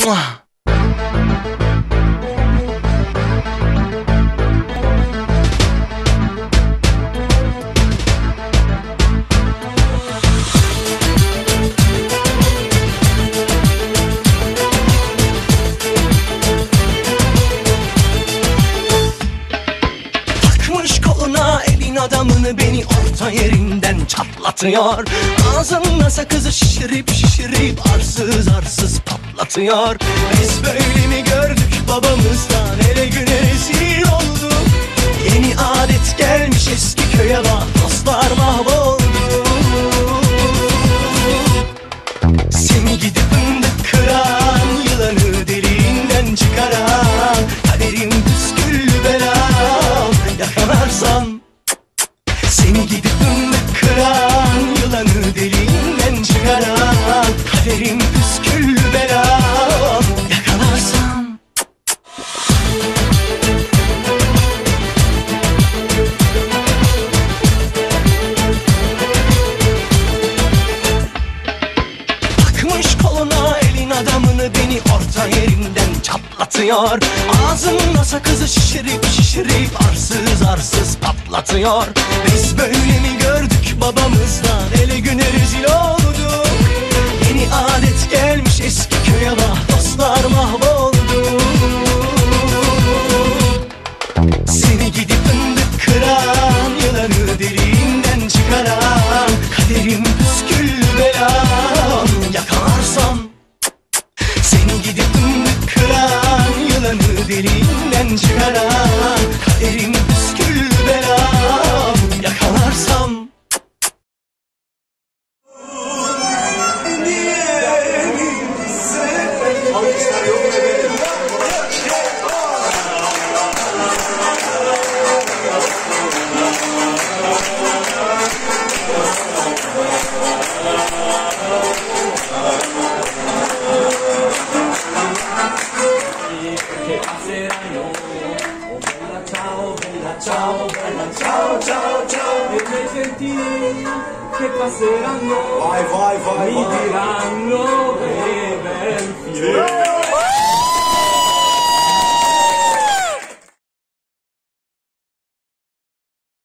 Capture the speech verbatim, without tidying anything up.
Adamını beni orta yerinden çatlatıyor. Ağzında sakızı şişirip şişirip arsız arsız patlatıyor. Biz böyle mi gördük babamızdan, hele güne rezil olduk. Yeni adet gelmiş eski köye bak, dostlar mahvoldu. Seni gidip fındık kıran, yılanı deliğinden çıkaran, kaderim püsküllü belam, yakalarsam. Seni gidip fındık kıran, yılanı deliğinden çıkaran, kaderim püsküllü belam, yakalarsam. Takmış koluna elin adamını, beni orta yerinden çatlatıyor. Ağzında sakızı şişirip şişirip arsız arsız patlatıyor. Biz böyle mi gördük babamızdan, hele güne rezil olduk. Yeni adet gelmiş eski köye bak, dostlar mahvoldu. Seni gidip fındık kıran, yılanı deliğinden çıkaran, kaderim püsküllü belam, yakalarsam. Seni gidip fındık kıran, yılanı deliğinden çıkaran, kaderim püsküllü belam, yakalarsam. Ciao, bella, ciao, ciao, ciao. E mi senti che passeranno, vai, vai, vai, mi diranno